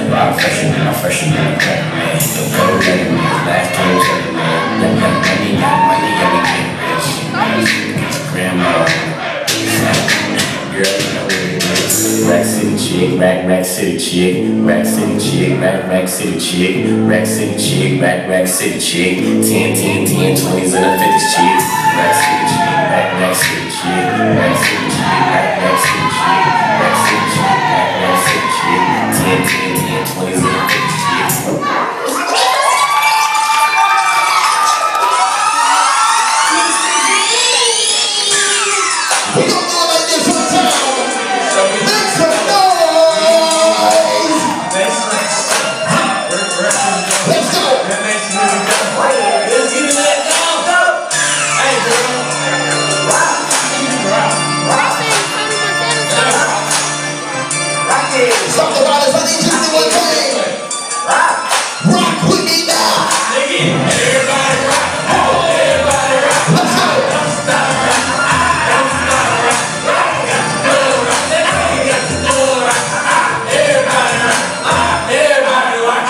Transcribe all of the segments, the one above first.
rock fresher than I'm fresher than a crack, man. The gold letter, man. Last time was ever, man. Young money, young to get rich. Get your grandma. Girl, you know what it is. Rack City chick, rack city chick, rack city chick, rack city chick, rack city chick, rack city chick. 10, 20s and a 50s chick. Rack city chick, rack city chick, rack city chick, rack city chick, rack city chick, rack city chick. 10, 20s and a 50s chick. Something about us, I need you to do one thing. Rock with me now. Everybody rock. Everybody rock. Let's go. Don't stop rock. Don't stop rock. Everybody rock. Everybody rock.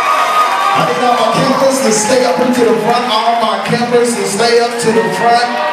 To stay up into the front, all my campers to stay up to the front.